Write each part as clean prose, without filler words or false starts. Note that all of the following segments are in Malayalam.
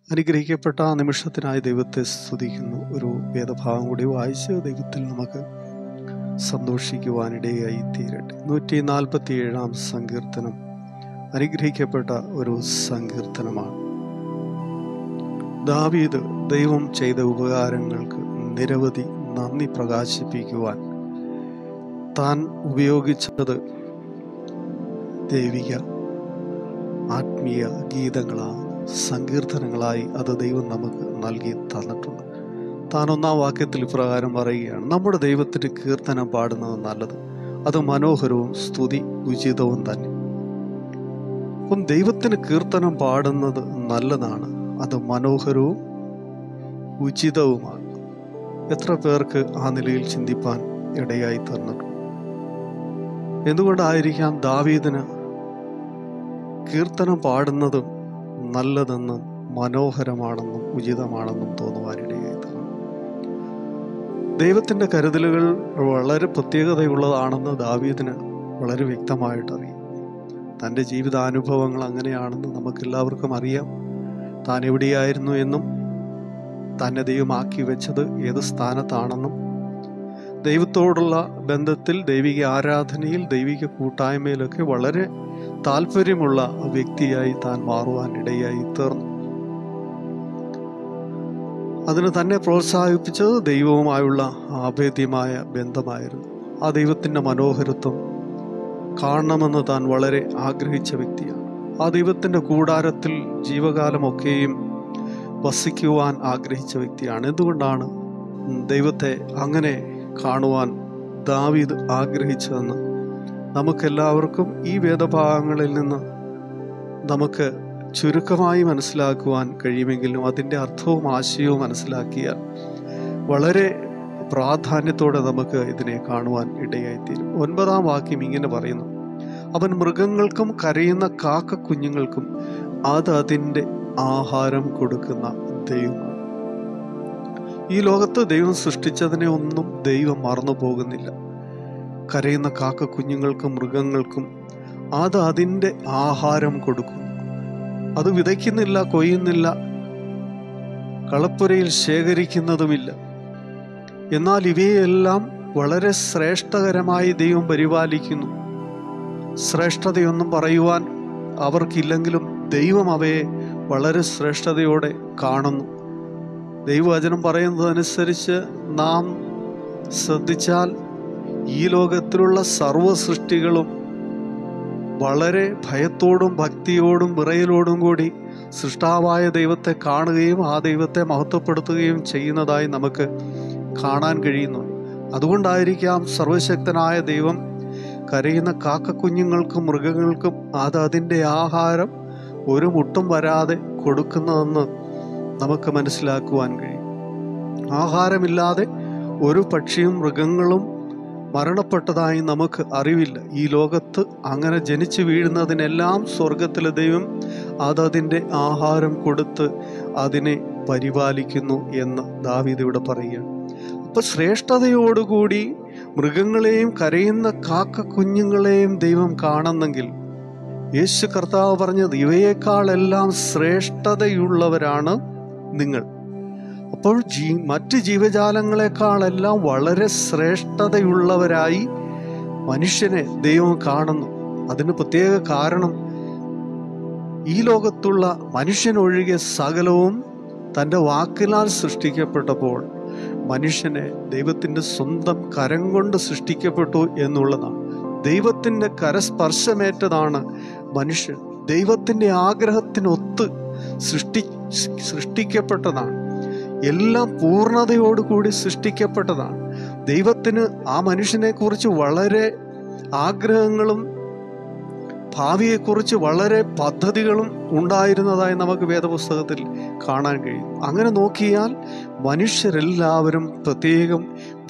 അനുഗ്രഹിക്കപ്പെട്ട ആ നിമിഷത്തിനായി ദൈവത്തെ സ്തുതിക്കുന്നു. ഒരു വേദഭാഗം കൂടി വായിച്ച് ദൈവത്തിൽ നമുക്ക് സന്തോഷിക്കുവാനിടയായി തീരട്ടെ. 147 സങ്കീർത്തനം അനുഗ്രഹിക്കപ്പെട്ട ഒരു സങ്കീർത്തനമാണ്. ദാവീദ് ദൈവം ചെയ്ത ഉപകാരങ്ങൾക്ക് നിരവധി നന്ദി പ്രകാശിപ്പിക്കുവാൻ താൻ ഉപയോഗിച്ചത് ദൈവിക ആത്മീയ ഗീതങ്ങളാണ്, സങ്കീർത്തനങ്ങളായി അത് ദൈവം നമുക്ക് നൽകി തന്നിട്ടുണ്ട്. താൻ 1-ാം വാക്യത്തിൽ ഇപ്രകാരം പറയുകയാണ്: നമ്മുടെ ദൈവത്തിന് കീർത്തനം പാടുന്നത് നല്ലത്, അത് മനോഹരവും സ്തുതി ഉചിതവും തന്നെ. അപ്പം ദൈവത്തിന് കീർത്തനം പാടുന്നത് നല്ലതാണ്, അത് മനോഹരവും ഉചിതവുമാണ്. എത്ര പേർക്ക് ആ നിലയിൽ ചിന്തിപ്പാൻ ഇടയായി തന്നിട്ടുണ്ട്? എന്തുകൊണ്ടായിരിക്കാം ദാവീദിന് കീർത്തനം പാടുന്നതും നല്ലതെന്നും മനോഹരമാണെന്നും ഉചിതമാണെന്നും തോന്നുവാനിടയായി തീർന്നു? ദൈവത്തിൻ്റെ കരുതലുകൾ വളരെ പ്രത്യേകതയുള്ളതാണെന്ന് ദാവീദിന് വളരെ വ്യക്തമായിട്ടറിയാം. തൻ്റെ ജീവിതാനുഭവങ്ങൾ അങ്ങനെയാണെന്ന് നമുക്കെല്ലാവർക്കും അറിയാം. താൻ എവിടെയായിരുന്നു എന്നും തന്നെ ദൈവമാക്കി വെച്ചത് ഏത് സ്ഥാനത്താണെന്നും ദൈവത്തോടുള്ള ബന്ധത്തിൽ, ദൈവിക ആരാധനയിൽ, ദൈവിക കൂട്ടായ്മയിലൊക്കെ വളരെ താല്പര്യമുള്ള വ്യക്തിയായി താൻ മാറുവാൻ ഇടയായി തീർന്നു. അതിന് തന്നെ പ്രോത്സാഹിപ്പിച്ചത് ദൈവവുമായുള്ള അഭേദ്യമായ ബന്ധമായിരുന്നു. ആ ദൈവത്തിൻ്റെ മനോഹരത്വം കാണണമെന്ന് താൻ വളരെ ആഗ്രഹിച്ച വ്യക്തിയാണ്. ആ ദൈവത്തിൻ്റെ കൂടാരത്തിൽ ജീവകാലമൊക്കെയും വസിക്കുവാൻ ആഗ്രഹിച്ച വ്യക്തിയാണ്. എന്തുകൊണ്ടാണ് ദൈവത്തെ അങ്ങനെ കാണുവാൻ ദാവീദ് ആഗ്രഹിച്ചതെന്ന് നമുക്കെല്ലാവർക്കും ഈ വേദഭാഗങ്ങളിൽ നിന്ന് നമുക്ക് ചുരുക്കമായി മനസ്സിലാക്കുവാൻ കഴിയുമെങ്കിലും അതിൻ്റെ അർത്ഥവും ആശയവും മനസ്സിലാക്കിയാൽ വളരെ പ്രാധാന്യത്തോടെ നമുക്ക് ഇതിനെ കാണുവാൻ ഇടയായിത്തീരും. 9-ാം വാക്യം ഇങ്ങനെ പറയുന്നു: അവൻ മൃഗങ്ങൾക്കും കരയുന്ന കാക്ക കുഞ്ഞുങ്ങൾക്കും അത് അതിൻ്റെ ആഹാരം കൊടുക്കുന്ന ദൈവമാണ്. ഈ ലോകത്ത് ദൈവം സൃഷ്ടിച്ചതിനെ ഒന്നും ദൈവം മറന്നു പോകുന്നില്ല. കരയുന്ന കാക്ക കുഞ്ഞുങ്ങൾക്കും മൃഗങ്ങൾക്കും അത് അതിൻ്റെ ആഹാരം കൊടുക്കുന്നു. അത് വിതയ്ക്കുന്നില്ല, കൊയ്യുന്നില്ല, കളപ്പുരയിൽ ശേഖരിക്കുന്നതുമില്ല. എന്നാൽ ഇവയെല്ലാം വളരെ ശ്രേഷ്ഠകരമായി ദൈവം പരിപാലിക്കുന്നു. ശ്രേഷ്ഠതയൊന്നും പറയുവാൻ അവർക്കില്ലെങ്കിലും ദൈവം അവയെ വളരെ ശ്രേഷ്ഠതയോടെ കാണുന്നു. ദൈവവചനം പറയുന്നതനുസരിച്ച് നാം ശ്രദ്ധിച്ചാൽ ഈ ലോകത്തിലുള്ള സർവ്വ സൃഷ്ടികളും വളരെ ഭയത്തോടും ഭക്തിയോടും വിറയലോടും കൂടി സൃഷ്ടാവായ ദൈവത്തെ കാണുകയും ആ ദൈവത്തെ മഹത്വപ്പെടുത്തുകയും ചെയ്യുന്നതായി നമുക്ക് കാണാൻ കഴിയുന്നു. അതുകൊണ്ടായിരിക്കാം സർവശക്തനായ ദൈവം കരയുന്ന കാക്കക്കുഞ്ഞുങ്ങൾക്കും മൃഗങ്ങൾക്കും അത് അതിൻ്റെ ആഹാരം ഒരു മുട്ടും വരാതെ കൊടുക്കുന്നതെന്ന് നമുക്ക് മനസ്സിലാക്കുവാൻ കഴിയും. ആഹാരമില്ലാതെ ഒരു പക്ഷിയും മൃഗങ്ങളും മരണപ്പെട്ടതായി നമുക്ക് അറിവില്ല. ഈ ലോകത്ത് അങ്ങനെ ജനിച്ചു വീഴുന്നതിനെല്ലാം സ്വർഗത്തിലെ ദൈവം അതതിൻ്റെ ആഹാരം കൊടുത്ത് അതിനെ പരിപാലിക്കുന്നു എന്ന് ദാവീദ് ഇവിടെ പറയുകയാണ്. അപ്പൊ ശ്രേഷ്ഠതയോടുകൂടി മൃഗങ്ങളെയും കരയുന്ന കാക്ക കുഞ്ഞുങ്ങളെയും ദൈവം കാണുന്നെങ്കിൽ യേശു കർത്താവ് പറഞ്ഞത് ഇവയേക്കാളെല്ലാം ശ്രേഷ്ഠതയുള്ളവരാണ് നിങ്ങൾ. അപ്പോൾ മറ്റ് ജീവജാലങ്ങളെക്കാളെല്ലാം വളരെ ശ്രേഷ്ഠതയുള്ളവരായി മനുഷ്യനെ ദൈവം കാണുന്നു. അതിന് പ്രത്യേക കാരണം ഈ ലോകത്തുള്ള മനുഷ്യനൊഴികെ സകലവും തൻ്റെ വാക്കിനാൽ സൃഷ്ടിക്കപ്പെട്ടപ്പോൾ മനുഷ്യനെ ദൈവത്തിൻ്റെ സ്വന്തം കരം കൊണ്ട് സൃഷ്ടിക്കപ്പെട്ടു എന്നുള്ളതാണ്. ദൈവത്തിൻ്റെ കരസ്പർശമേറ്റതാണ് മനുഷ്യൻ. ദൈവത്തിൻ്റെ ആഗ്രഹത്തിനൊത്ത് സൃഷ്ടിക്കപ്പെട്ടതാണ്. എല്ലാം പൂർണ്ണതയോടുകൂടി സൃഷ്ടിക്കപ്പെട്ടതാണ്. ദൈവത്തിന് ആ മനുഷ്യനെ കുറിച്ച് വളരെ ആഗ്രഹങ്ങളും ഭാവിയെക്കുറിച്ച് വളരെ പദ്ധതികളും ഉണ്ടായിരുന്നതായി നമുക്ക് വേദപുസ്തകത്തിൽ കാണാൻ കഴിയും. അങ്ങനെ നോക്കിയാൽ മനുഷ്യരെല്ലാവരും പ്രത്യേകം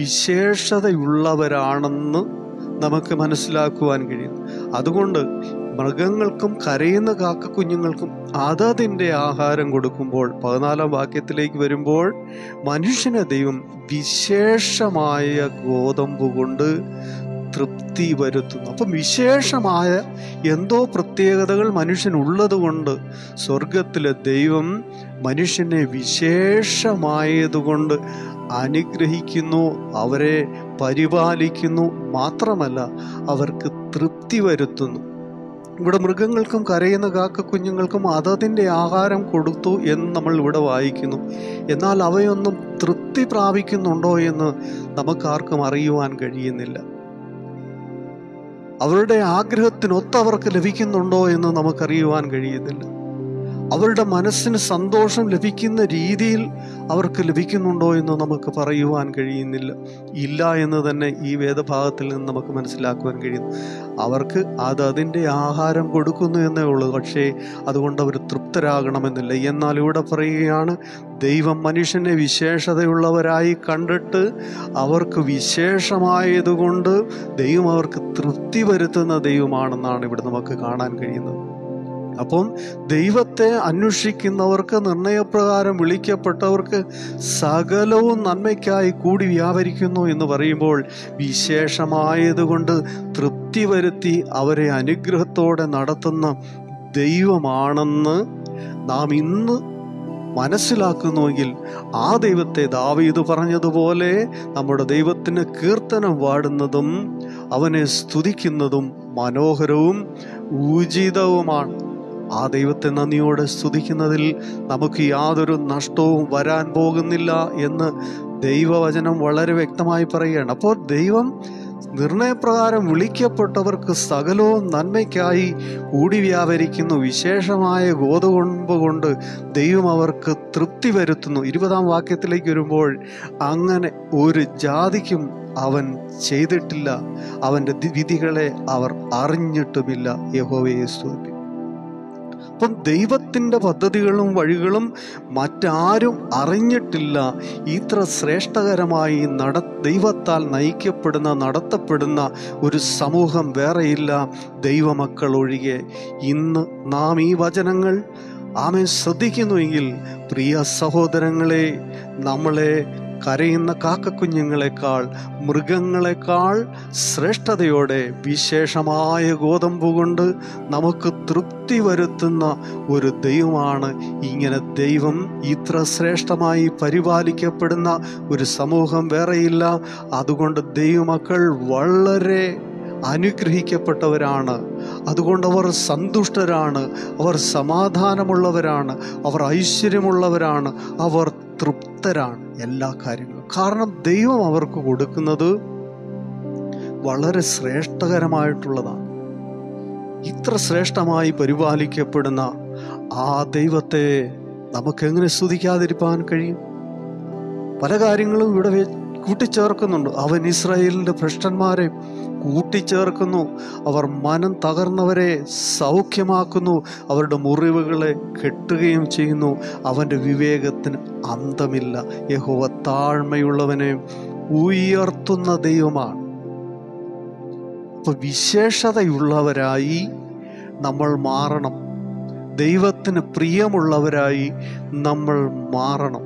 വിശേഷതയുള്ളവരാണെന്ന് നമുക്ക് മനസ്സിലാക്കുവാൻ കഴിയും. അതുകൊണ്ട് മൃഗങ്ങൾക്കും കരയുന്ന കാക്കക്കുഞ്ഞുങ്ങൾക്കും അതതിൻ്റെ ആഹാരം കൊടുക്കുമ്പോൾ 14-ാം വാക്യത്തിലേക്ക് വരുമ്പോൾ മനുഷ്യനെ ദൈവം വിശേഷമായ ഗോതമ്പ് കൊണ്ട് തൃപ്തി വരുത്തുന്നു. അപ്പം വിശേഷമായ എന്തോ പ്രത്യേകതകൾ മനുഷ്യനുള്ളത് കൊണ്ട് സ്വർഗത്തിലെ ദൈവം മനുഷ്യനെ വിശേഷമായതുകൊണ്ട് അനുഗ്രഹിക്കുന്നു, അവരെ പരിപാലിക്കുന്നു, മാത്രമല്ല അവർക്ക് തൃപ്തി വരുത്തുന്നു. ഇവിടെ മൃഗങ്ങൾക്കും കരയുന്ന കാക്കക്കുഞ്ഞുങ്ങൾക്കും അതതിൻ്റെ ആഹാരം കൊടുത്തു എന്ന് നമ്മൾ ഇവിടെ വായിക്കുന്നു. എന്നാൽ അവയൊന്നും തൃപ്തി പ്രാപിക്കുന്നുണ്ടോ എന്ന് നമുക്കാർക്കും അറിയുവാൻ കഴിയുന്നില്ല. അവരുടെ ആഗ്രഹത്തിനൊത്ത് അവർക്ക് ലഭിക്കുന്നുണ്ടോ എന്ന് നമുക്കറിയുവാൻ കഴിയുന്നില്ല. അവരുടെ മനസ്സിന് സന്തോഷം ലഭിക്കുന്ന രീതിയിൽ അവർക്ക് ലഭിക്കുന്നുണ്ടോ എന്ന് നമുക്ക് പറയുവാൻ കഴിയുന്നില്ല. ഇല്ല എന്ന് തന്നെ ഈ വേദഭാഗത്തിൽ നിന്ന് നമുക്ക് മനസ്സിലാക്കുവാൻ കഴിയുന്നു. അവർക്ക് അതിൻ്റെ ആഹാരം കൊടുക്കുന്നു എന്നേ ഉള്ളൂ, പക്ഷേ അതുകൊണ്ട് അവർ തൃപ്തരാകണമെന്നില്ല. എന്നാൽ ഇവിടെ പറയുകയാണ്, ദൈവം മനുഷ്യനെ വിശേഷതയുള്ളവരായി കണ്ടിട്ട് അവർക്ക് വിശേഷമായതുകൊണ്ട് ദൈവം അവർക്ക് തൃപ്തി വരുത്തുന്ന ദൈവമാണെന്നാണ് ഇവിടെ നമുക്ക് കാണാൻ കഴിയുന്നത്. അപ്പം ദൈവത്തെ അന്വേഷിക്കുന്നവർക്ക്, നിർണയപ്രകാരം വിളിക്കപ്പെട്ടവർക്ക് സകലവും നന്മയ്ക്കായി കൂടി വ്യാപരിക്കുന്നു എന്ന് പറയുമ്പോൾ വിശേഷമായതുകൊണ്ട് തൃപ്തി വരുത്തി അവരെ അനുഗ്രഹത്തോടെ നടത്തുന്ന ദൈവമാണെന്ന് നാം ഇന്ന് മനസ്സിലാക്കുന്നുവെങ്കിൽ ആ ദൈവത്തെ ദാവീദ് പറഞ്ഞതുപോലെ നമ്മുടെ ദൈവത്തിന് കീർത്തനം പാടുന്നതും അവനെ സ്തുതിക്കുന്നതും മനോഹരവും ഉചിതവുമാണ്. ആ ദൈവത്തെ നന്ദിയോടെ സ്തുതിക്കുന്നതിൽ നമുക്ക് യാതൊരു നഷ്ടവും വരാൻ പോകുന്നില്ല എന്ന് ദൈവവചനം വളരെ വ്യക്തമായി പറയുകയാണ്. അപ്പോൾ ദൈവം നിർണയപ്രകാരം വിളിക്കപ്പെട്ടവർക്ക് സകലവും നന്മയ്ക്കായി കൂടി വ്യാപരിക്കുന്നു. വിശേഷമായ ഗോതകൊമ്പ് കൊണ്ട് ദൈവം അവർക്ക് തൃപ്തി വരുത്തുന്നു. 20-ാം വാക്യത്തിലേക്ക് വരുമ്പോൾ, അങ്ങനെ ഒരു ജാതിക്കും അവൻ ചെയ്തിട്ടില്ല, അവൻ്റെ വിധികളെ അവർ അറിഞ്ഞിട്ടുമില്ല. യഹോവയെ സ്തുതിപ്പിൻ. അപ്പം ദൈവത്തിൻ്റെ പദ്ധതികളും വഴികളും മറ്റാരും അറിഞ്ഞിട്ടില്ല. ഇത്ര ശ്രേഷ്ഠകരമായി ദൈവത്താൽ നയിക്കപ്പെടുന്ന, നടത്തപ്പെടുന്ന ഒരു സമൂഹം വേറെയില്ല, ദൈവമക്കൾ ഒഴികെ. ഇന്ന് നാം ഈ വചനങ്ങൾ ശ്രദ്ധിക്കുന്നുവെങ്കിൽ പ്രിയ സഹോദരങ്ങളെ, നമ്മളെ കരയുന്ന കാക്കക്കുഞ്ഞുങ്ങളെക്കാൾ, മൃഗങ്ങളെക്കാൾ ശ്രേഷ്ഠതയോടെ വിശേഷമായ ഗോതമ്പ് കൊണ്ട് നമുക്ക് തൃപ്തി വരുത്തുന്ന ഒരു ദൈവമാണ്. ഇങ്ങനെ ദൈവം ഇത്ര ശ്രേഷ്ഠമായി പരിപാലിക്കപ്പെടുന്ന ഒരു സമൂഹം വേറെയില്ല. അതുകൊണ്ട് ദൈവമക്കൾ വളരെ അനുഗ്രഹിക്കപ്പെട്ടവരാണ്. അതുകൊണ്ട് അവർ സന്തുഷ്ടരാണ്, അവർ സമാധാനമുള്ളവരാണ്, അവർ ഐശ്വര്യമുള്ളവരാണ്, അവർ തൃപ്തരാണ് എല്ലാ കാര്യങ്ങളും. കാരണം ദൈവം അവർക്ക് കൊടുക്കുന്നത് വളരെ ശ്രേഷ്ഠകരമായിട്ടുള്ളതാണ്. ഇത്ര ശ്രേഷ്ഠമായി പരിപാലിക്കപ്പെടുന്ന ആ ദൈവത്തെ നമുക്കെങ്ങനെ സ്തുതിക്കാതിരിക്കാൻ കഴിയും? പല കാര്യങ്ങളും ഇവിടെ കൂട്ടിച്ചേർക്കുന്നുണ്ട്. അവൻ ഇസ്രായേലിൻ്റെ ഭ്രഷ്ടന്മാരെ കൂട്ടിച്ചേർക്കുന്നു, അവർ മനം തകർന്നവരെ സൗഖ്യമാക്കുന്നു, അവരുടെ മുറിവുകളെ കെട്ടുകയും ചെയ്യുന്നു. അവൻ്റെ വിവേകത്തിന് അന്തമില്ല. യഹോവ താഴ്മയുള്ളവനെ ഉയർത്തുന്ന ദൈവമാണ്. അപ്പൊ വിശേഷതയുള്ളവരായി നമ്മൾ മാറണം. ദൈവത്തിന് പ്രിയമുള്ളവരായി നമ്മൾ മാറണം.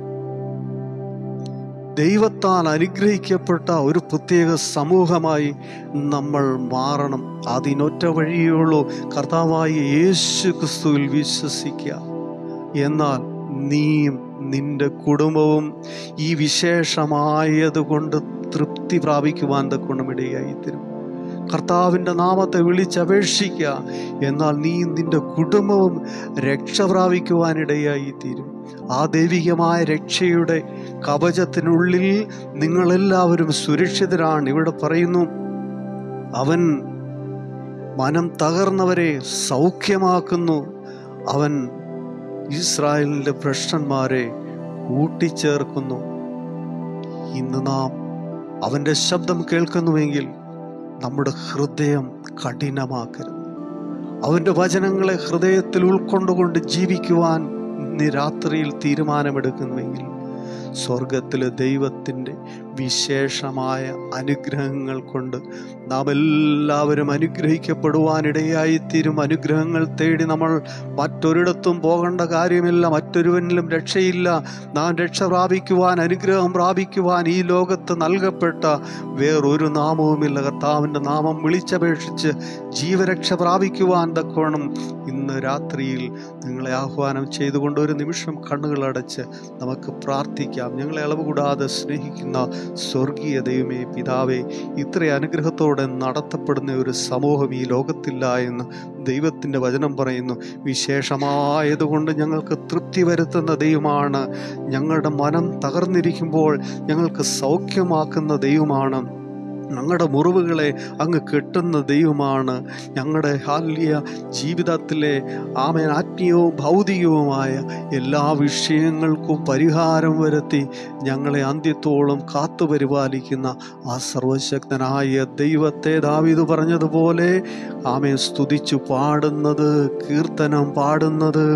ദൈവത്താൽ അനുഗ്രഹിക്കപ്പെട്ട ഒരു പ്രത്യേക സമൂഹമായി നമ്മൾ മാറണം. അതിനൊറ്റ വഴിയുള്ളൂ, കർത്താവായ യേശു ക്രിസ്തുവിൽ വിശ്വസിക്കുക. എന്നാൽ നീയും നിന്റെ കുടുംബവും ഈ വിശേഷമായതുകൊണ്ട് തൃപ്തി പ്രാപിക്കുവാൻ തക്കണമിടയായിത്തീരും. കർത്താവിൻ്റെ നാമത്തെ വിളിച്ചപേക്ഷിക്കുക, എന്നാൽ നീ നിന്റെ കുടുംബവും രക്ഷ പ്രാപിക്കുവാനിടയായിത്തീരും. ആ ദൈവികമായ രക്ഷയുടെ കവചത്തിനുള്ളിൽ നിങ്ങളെല്ലാവരും സുരക്ഷിതരാണ്. ഇവിടെ പറയുന്നു, അവൻ മനം തകർന്നവരെ സൗഖ്യമാക്കുന്നു, അവൻ ഇസ്രായേലിൻ്റെ ഭ്രഷ്ടന്മാരെ കൂട്ടിച്ചേർക്കുന്നു. ഇന്ന് നാം അവൻ്റെ ശബ്ദം കേൾക്കുന്നുവെങ്കിൽ നമ്മുടെ ഹൃദയം കഠിനമാക്കരുത്. അവൻ്റെ വചനങ്ങളെ ഹൃദയത്തിൽ ഉൾക്കൊണ്ടുകൊണ്ട് ജീവിക്കുവാൻ നീ രാത്രിയിൽ തീരുമാനമെടുക്കുന്നുവെങ്കിൽ സ്വർഗത്തിലെ ദൈവത്തിൻ്റെ വിശേഷമായ അനുഗ്രഹങ്ങൾ കൊണ്ട് നാം എല്ലാവരും അനുഗ്രഹിക്കപ്പെടുവാനിടയായിത്തീരും. അനുഗ്രഹങ്ങൾ തേടി നമ്മൾ മറ്റൊരിടത്തും പോകേണ്ട കാര്യമില്ല. മറ്റൊരുവനിലും രക്ഷയില്ല. നാം രക്ഷ പ്രാപിക്കുവാൻ, അനുഗ്രഹം പ്രാപിക്കുവാൻ ഈ ലോകത്ത് നൽകപ്പെട്ട വേറൊരു നാമവുമില്ല. കർത്താവിൻ്റെ നാമം വിളിച്ചപേക്ഷിച്ച് ജീവരക്ഷ പ്രാപിക്കുവാൻ തക്കവണ്ണം ഇന്ന് രാത്രിയിൽ നിങ്ങളെ ആഹ്വാനം ചെയ്തുകൊണ്ട് ഒരു നിമിഷം കണ്ണുകളടച്ച് നമുക്ക് പ്രാർത്ഥിക്കാം. ഞങ്ങളെ അളവ് കൂടാതെ സ്നേഹിക്കുന്ന സ്വർഗീയ ദൈവമേ, പിതാവേ, ഇത്ര അനുഗ്രഹത്തോടെ നടത്തപ്പെടുന്ന ഒരു സമൂഹം ഈ ലോകത്തില്ല എന്ന് ദൈവത്തിൻ്റെ വചനം പറയുന്നു. വിശേഷമായതുകൊണ്ട് ഞങ്ങൾക്ക് തൃപ്തി വരുത്തുന്ന ദൈവമാണ്. ഞങ്ങളുടെ മനം തകർന്നിരിക്കുമ്പോൾ ഞങ്ങൾക്ക് സൗഖ്യമാക്കുന്ന ദൈവമാണ്. ഞങ്ങളുടെ മുറിവുകളെ അങ്ങ് കെട്ടുന്ന ദൈവമാണ്. ഞങ്ങളുടെ ജീവിതത്തിലെ ആത്മീയവും ഭൗതികവുമായ എല്ലാ വിഷയങ്ങൾക്കും പരിഹാരം വരുത്തി ഞങ്ങളെ അന്ത്യത്തോളം കാത്തുപരിപാലിക്കുന്ന ആ സർവശക്തനായ ദൈവത്തെ ദാവീദ് പറഞ്ഞതുപോലെ സ്തുതിച്ചു പാടുന്നത്, കീർത്തനം പാടുന്നത്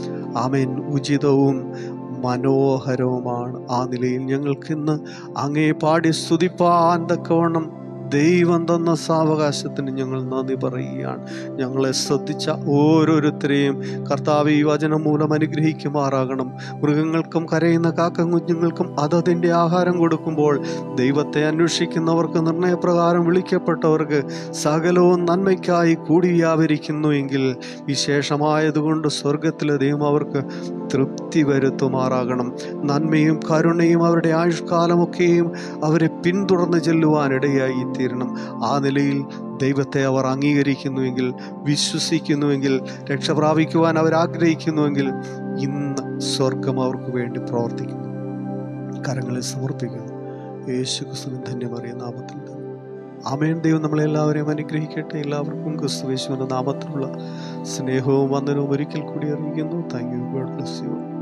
ഉചിതവും മനോഹരവുമാണ്. ആ നിലയിൽ ഞങ്ങൾക്കിന്ന് അങ്ങേ പാടി സ്തുതിപ്പാൻ തക്കവണ്ണം ദൈവം തന്ന സാവകാശത്തിന് ഞങ്ങൾ നന്ദി പറയുകയാണ്. ഞങ്ങളെ ശ്രദ്ധിച്ച ഓരോരുത്തരെയും കർത്താവ് ഈ വചനം മൂലം അനുഗ്രഹിക്കുമാറാകണം. മൃഗങ്ങൾക്കും കരയുന്ന കാക്ക കുഞ്ഞുങ്ങൾക്കും അതതിൻ്റെ ആഹാരം കൊടുക്കുമ്പോൾ ദൈവത്തെ അന്വേഷിക്കുന്നവർക്ക്, നിർണയപ്രകാരം വിളിക്കപ്പെട്ടവർക്ക് സകലവും നന്മയ്ക്കായി കൂടി വ്യാപരിക്കുന്നു എങ്കിൽ വിശേഷമായതുകൊണ്ട് സ്വർഗത്തിലെ ദൈവം അവർക്ക് തൃപ്തി വരുത്തുമാറാകണം. നന്മയും കരുണയും അവരുടെ ആയുഷ്കാലമൊക്കെയും അവരെ പിന്തുടർന്ന് ചെല്ലുവാനിടയായി തീരണം. ആ നിലയിൽ ദൈവത്തെ അവർ അംഗീകരിക്കുന്നുവെങ്കിൽ, വിശ്വസിക്കുന്നുവെങ്കിൽ, രക്ഷ പ്രാപിക്കുവാൻ അവർ ആഗ്രഹിക്കുന്നുവെങ്കിൽ ഇന്ന് സ്വർഗം അവർക്ക് വേണ്ടി പ്രവർത്തിക്കുന്നു. കരങ്ങളിൽ സമർപ്പിക്കുന്നു. യേശുക്രിസ്തുവിൻ ധന്യമറിയ നാമത്തിൽ ആമേൻ. ദൈവം നമ്മളെല്ലാവരെയും അനുഗ്രഹിക്കട്ടെ. എല്ലാവർക്കും ക്രിസ്തുയേശുവിന്റെ നാമത്തിലുള്ള സ്നേഹവും വന്ദനവും ഒരിക്കൽ കൂടി അറിയിക്കുന്നു. Thank you. God bless U.